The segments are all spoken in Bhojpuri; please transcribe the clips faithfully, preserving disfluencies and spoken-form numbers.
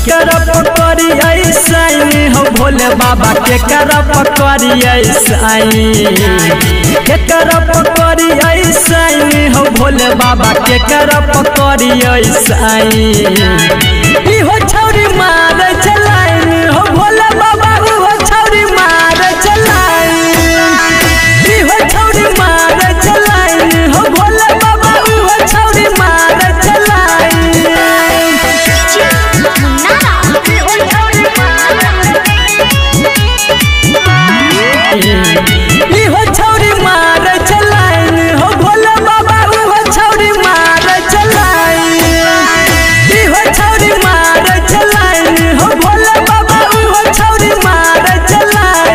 कर पकड़ी साई हो भोले बाबा के कर पकड़ी साई के कर पकड़ी साई हो भोले बाबा के कर पकड़ी साई हो छौरी मार चलाई हो भोले बाबा हो छौरी मार चलाई हो छौरी मार चलाई हो भोले बाबा हो छौरी मार चलाई हो छौरी मार चलाई हो भोले बाबा हो छौरी मार चलाई हो छौरी मार चलाई हो भोले बाबा हो छौरी मार चलाई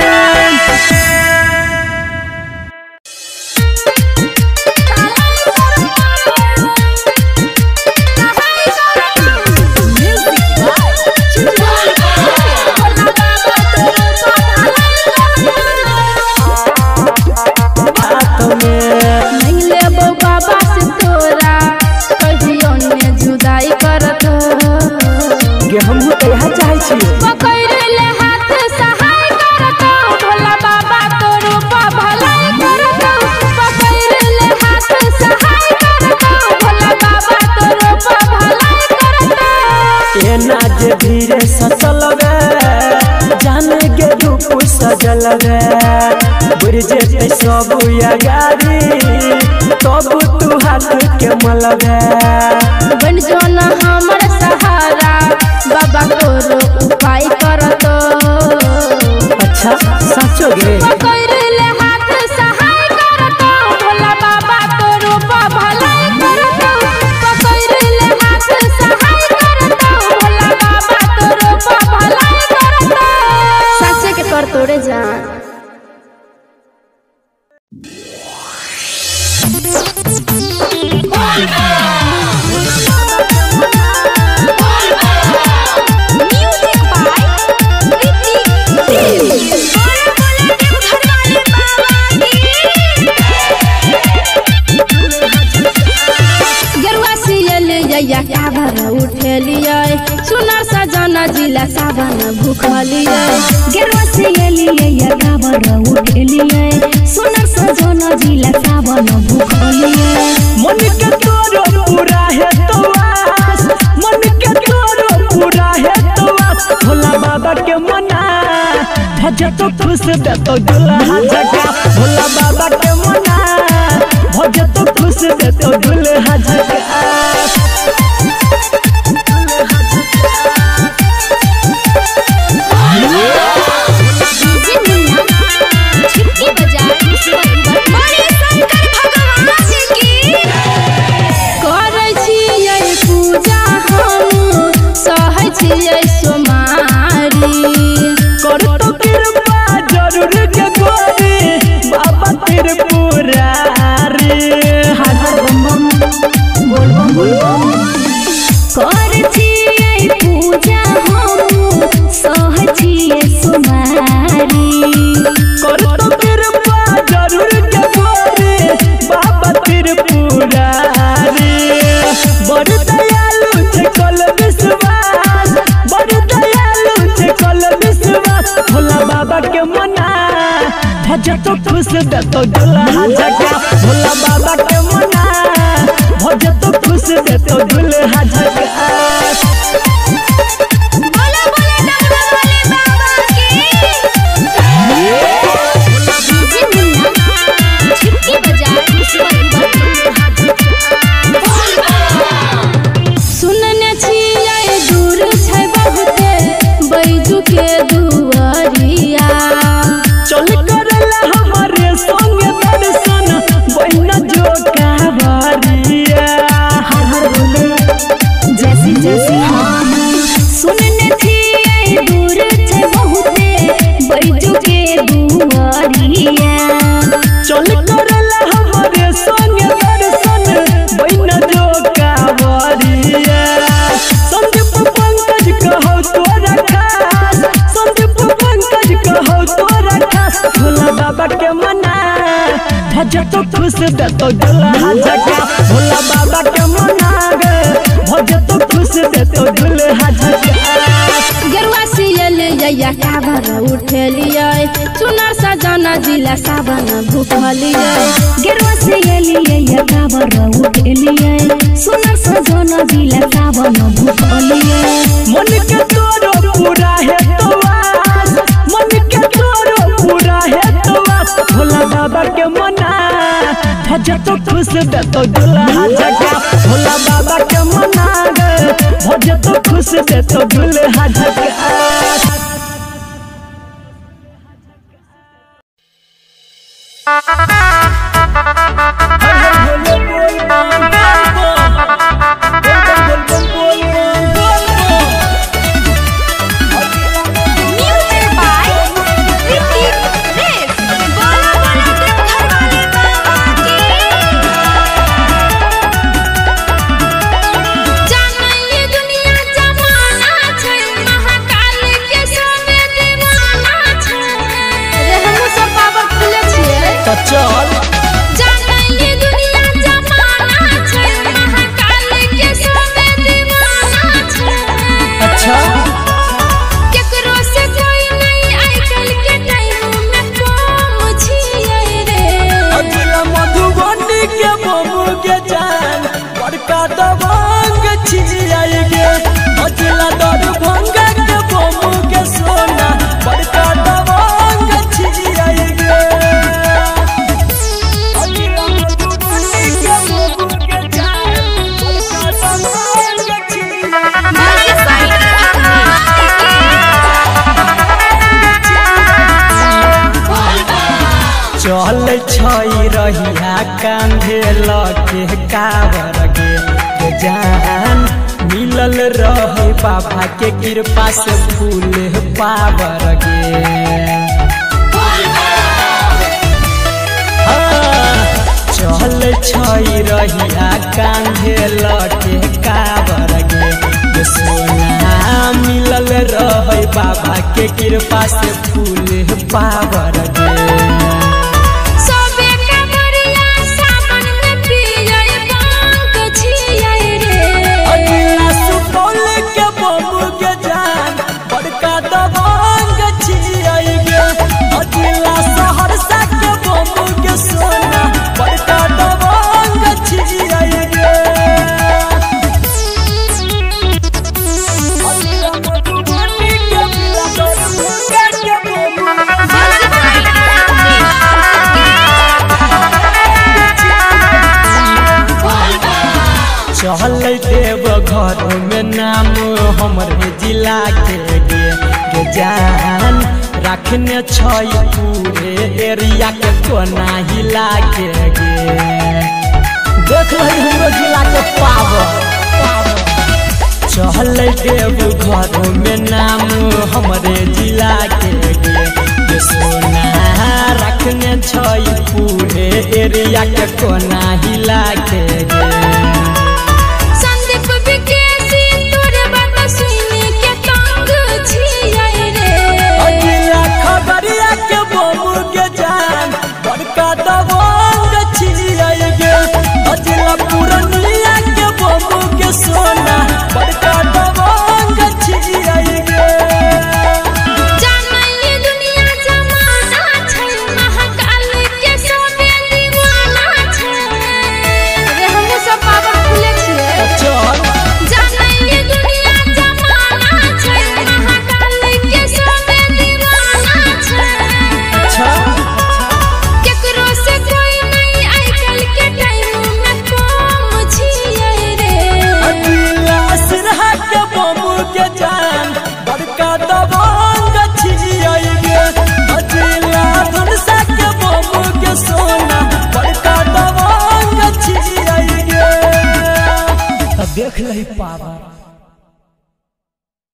धीरे सचल जाने के रूप सजल बुरजे पे सब गाड़ी तब तू हाथ के मलगे बन जो न हमर सहारा बाबा तोरो उपाय कर तो अच्छा सचो गे तोड़े जान गेरुआ सियल या काबर उठलिए सुनर सजना जिला सावन भूखलिए गेरुआ सियल या काबर उठलिए सुनर सजना जिला सावन भूखलिए मन के तोरो पूरा है तो आस मन के तोरो पूरा है तो आस भोला बाबा के मना भजे तो खुश दे तो दुल्हा जगा भोला बाबा के मना भजे तो खुश दे तो दुल्हा जगा तो खुश दे तो दुल्हा जगा भोला बाबा के मना भजे तो खुश दे तो दुल्हा जगा सुनने छियै दूर छै बहुते बैजू के दुआरिया चल करला हमारे संग दर्शन बहिना जो कावरिया हर हर बोले जैसी जैसी हम सुनने छियै दूर छै बहुते बैजू के दुआरिया चल करला हमारे संग दर्शन बहिना जो कावरिया संदीप पंकज कहो तोरा खास संदीप पंकज कहो तोरा खास भोला बाबा के मना भजे तो खुश दे तो दुल्हा जगा भोला बाबा के मना गे भजे तो खुश दे तो दुल्हा जगा काबर उठेलिए चुनार सजना जिला सावन भूखलिए गेरुआ से एलिए या काबर उठेलिए सुनर सजना जिला सावन भूखलिए मन के तोरो पूरा है तो आस मन के तोरो पूरा है तो आस भोला बाबा के मना भज तो खुश दे तो दुल्हा जगा भोला बाबा के मना भज तो खुश दे तो दुल्हा जगा चल जाने दुनिया जमाना छै महाकाल के समय दीवाना छै अच्छा केकरो से कोई नहीं आइकल के टाइम में कम छियै रे अगला मधुबनी के बमू के जान बड़का दबंग छियै गे अगला दरभंगा के बमू के सोना बड़का दबंग छियै गे चल छई रहिया कांधे लके कावर गे जान मिलल रहे बाबा के कृपा से फूल पावर गे चल छई रहिया कांधे लके कावर गे सोना मिलल रहे बाबा के कृपा से फूल पावर गे चल देव घर में नाम हमरे जिला के गे गे जान रखने छई पूरे एरिया के कोना हिला के गे देख लही हमरो जिला के पावर चल देव घर में नाम हमरे जिला के गे सोना रखने छई पूरे एरिया के कोना हिला के गे खबरिया के बमू के जान बड़का दबंग छियै गे अजिला पूरा